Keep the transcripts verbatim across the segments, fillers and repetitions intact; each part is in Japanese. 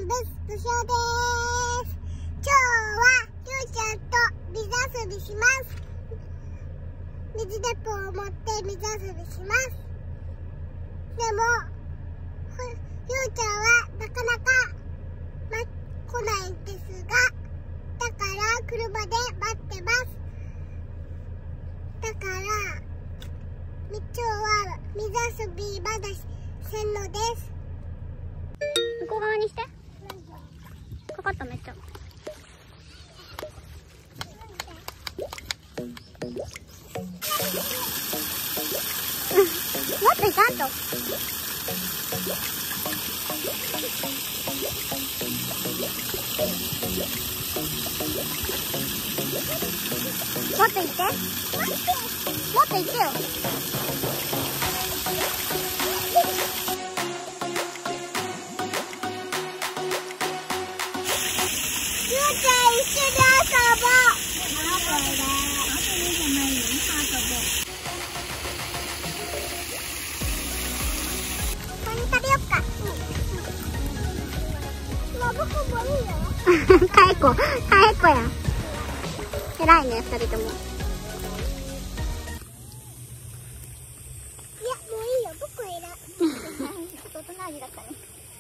ブス部長です。今日はゆうちゃんと水遊びします。水鉄砲を持って水遊びします。でもゆうちゃんはなかなか、ま、来ないんですが、だから車で待ってます。だから今日は水遊びまだせんのです。 向こう側にして。かかっためっちゃ。もっといかんと。もっといって。もっといってよ。かえこ、かえこや。偉いね、二人とも。いや、 もういいよ、僕はいらん。 大人味だったね。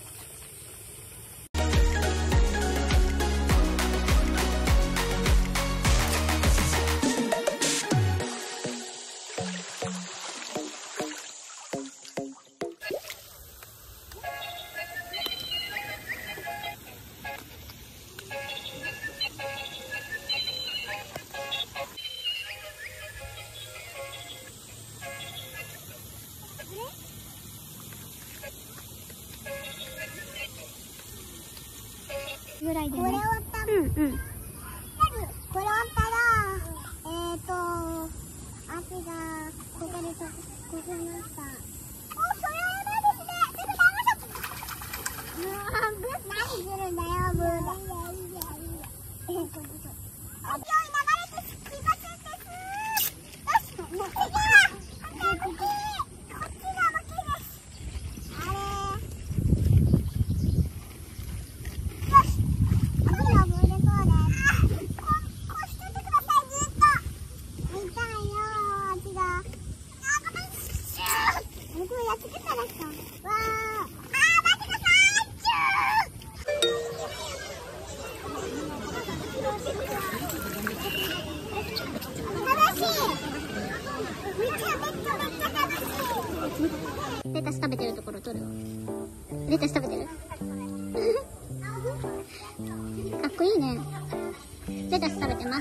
ぐらいでね。 これ終わった。 うんうん。 これ終わったら、えっと、足がここでと、ここになった。お、それはやばいですね。すぐ倒しちゃった。もう、ブー何するんだよ、ブー。いやいやいやいや。えっと、勢い流れて気がついてす。よし、次は、反対向き。こっちが向きです。あれ。 レタス食べてるところ撮る。レタス食べてる。かっこいいね。レタス食べてます。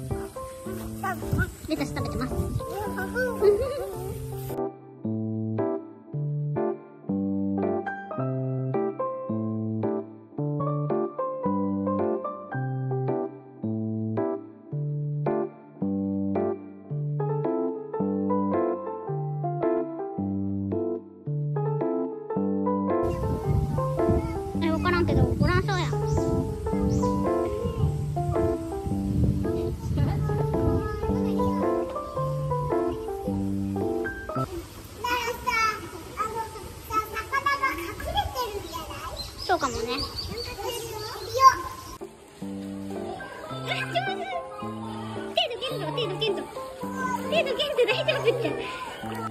レタス食べてます。え、わからんけど、おらんそうや。そうかもね。手どけんと、手どけんと。手どけんと大丈夫って。